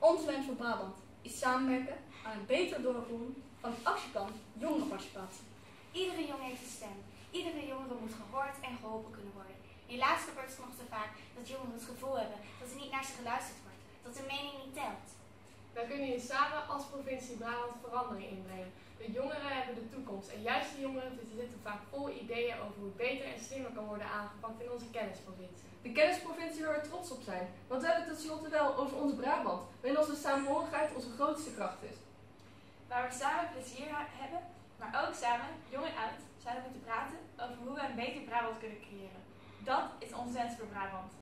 Onze wens voor Brabant is samenwerken aan een beter doorvoeren van het actieplan jongerenparticipatie. Iedere jongen heeft een stem. Iedere jongere moet gehoord en geholpen kunnen worden. Helaas gebeurt het nog te vaak dat jongeren het gevoel hebben dat er niet naar ze geluisterd wordt, dat hun mening niet telt. Wij kunnen hier samen als provincie Brabant verandering inbrengen. De jongeren hebben de toekomst en juist de jongeren zitten vaak vol ideeën over hoe het beter en slimmer kan worden aangepakt in onze kennisprovincie. De kennisprovincie waar we trots op zijn, want we hebben het tenslotte wel over onze Brabant, waarin onze samenhorigheid onze grootste kracht is. Waar we samen plezier hebben, maar ook samen, jong en oud, zouden moeten praten over hoe we een beter Brabant kunnen creëren. Dat is onze wens voor Brabant.